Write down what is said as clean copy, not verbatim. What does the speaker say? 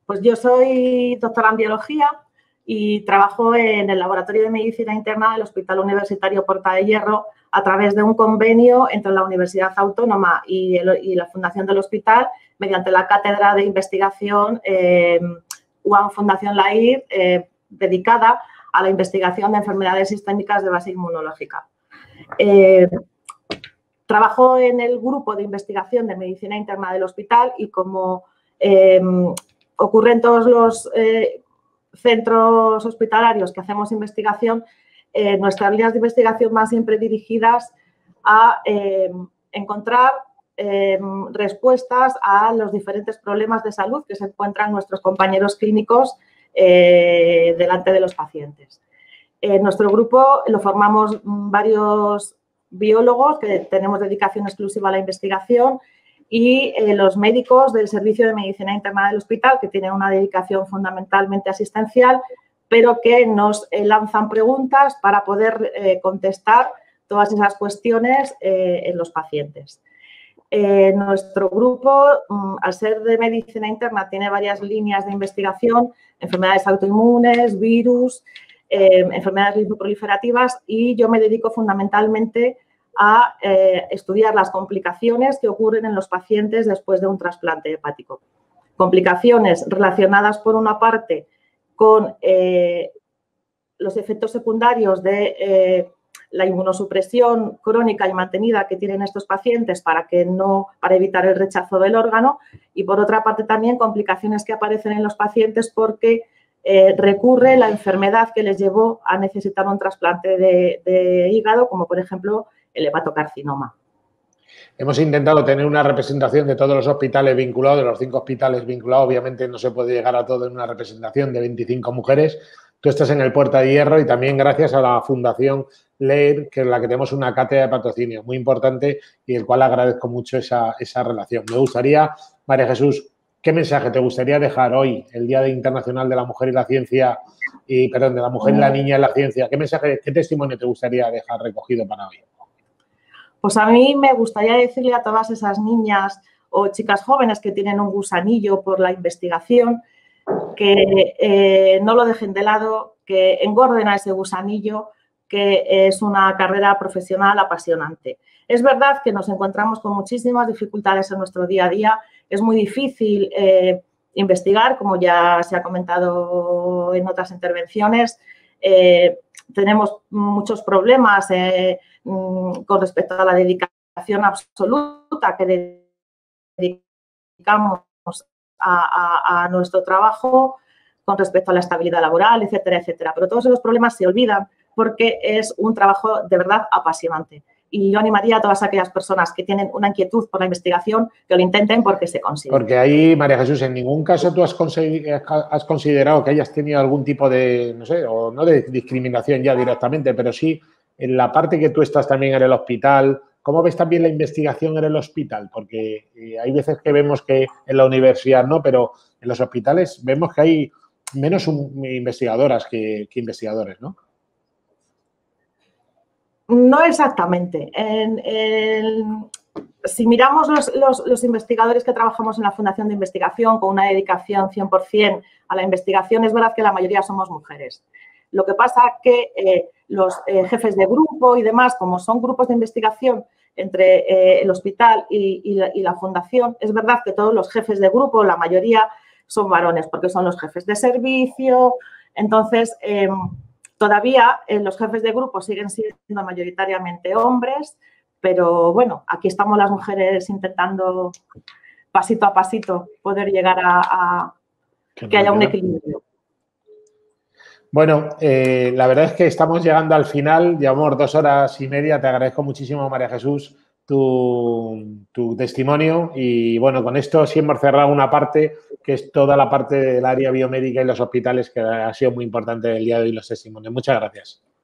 Pues yo soy doctora en biología y trabajo en el Laboratorio de Medicina Interna del Hospital Universitario Porta de Hierro a través de un convenio entre la Universidad Autónoma y la Fundación del Hospital mediante la Cátedra de Investigación UAM Fundación LAIR dedicada a la investigación de enfermedades sistémicas de base inmunológica. Trabajo en el grupo de investigación de medicina interna del hospital y como ocurre en todos los centros hospitalarios que hacemos investigación, nuestras líneas de investigación van siempre dirigidas a encontrar respuestas a los diferentes problemas de salud que se encuentran nuestros compañeros clínicos delante de los pacientes. Nuestro grupo lo formamos varios biólogos que tenemos dedicación exclusiva a la investigación y los médicos del Servicio de Medicina Interna del Hospital, que tienen una dedicación fundamentalmente asistencial, pero que nos lanzan preguntas para poder contestar todas esas cuestiones en los pacientes. Nuestro grupo, al ser de medicina interna, tiene varias líneas de investigación, enfermedades autoinmunes, virus, enfermedades linfoproliferativas, y yo me dedico fundamentalmente a estudiar las complicaciones que ocurren en los pacientes después de un trasplante hepático. Complicaciones relacionadas, por una parte, con los efectos secundarios de la inmunosupresión crónica y mantenida que tienen estos pacientes para evitar el rechazo del órgano, y por otra parte también complicaciones que aparecen en los pacientes porque recurre la enfermedad que les llevó a necesitar un trasplante de hígado, como por ejemplo el hepatocarcinoma. Hemos intentado tener una representación de todos los hospitales vinculados, de los 5 hospitales vinculados. Obviamente no se puede llegar a todo en una representación de 25 mujeres. Tú estás en el Puerta de Hierro y también gracias a la Fundación LAIR, que es la que tenemos una cátedra de patrocinio muy importante y el cual agradezco mucho esa relación. Me gustaría, María Jesús, ¿qué mensaje te gustaría dejar hoy, el Día Internacional de la Mujer y la Ciencia, de la Mujer y la Niña en la Ciencia? ¿Qué mensaje, qué testimonio te gustaría dejar recogido para hoy? Pues a mí me gustaría decirle a todas esas niñas o chicas jóvenes que tienen un gusanillo por la investigación que no lo dejen de lado, que engorden a ese gusanillo, que es una carrera profesional apasionante. Es verdad que nos encontramos con muchísimas dificultades en nuestro día a día. Es muy difícil investigar, como ya se ha comentado en otras intervenciones. Tenemos muchos problemas con respecto a la dedicación absoluta que dedicamos a nuestro trabajo, con respecto a la estabilidad laboral, etcétera, etcétera. Pero todos esos problemas se olvidan porque es un trabajo de verdad apasionante. Y yo animaría a todas aquellas personas que tienen una inquietud por la investigación que lo intenten porque se consigue. Porque ahí, María Jesús, en ningún caso tú has considerado que hayas tenido algún tipo de, no sé, o no de discriminación ya directamente, pero sí en la parte que tú estás también en el hospital. ¿Cómo ves también la investigación en el hospital? Porque hay veces que vemos que en la universidad no, pero en los hospitales vemos que hay menos investigadoras que investigadores, ¿no? No exactamente. Si miramos los investigadores que trabajamos en la Fundación de Investigación con una dedicación 100% a la investigación, es verdad que la mayoría somos mujeres. Lo que pasa que los jefes de grupo y demás, como son grupos de investigación entre el hospital y la fundación, es verdad que todos los jefes de grupo, la mayoría, son varones porque son los jefes de servicio. Entonces, todavía los jefes de grupo siguen siendo mayoritariamente hombres, pero bueno, aquí estamos las mujeres intentando pasito a pasito poder llegar a que haya un equilibrio. Bueno, la verdad es que estamos llegando al final, llevamos 2 horas y media. Te agradezco muchísimo, María Jesús, tu testimonio y bueno, con esto sí hemos cerrado una parte que es toda la parte del área biomédica y los hospitales, que ha sido muy importante el día de hoy los testimonios. Muchas gracias.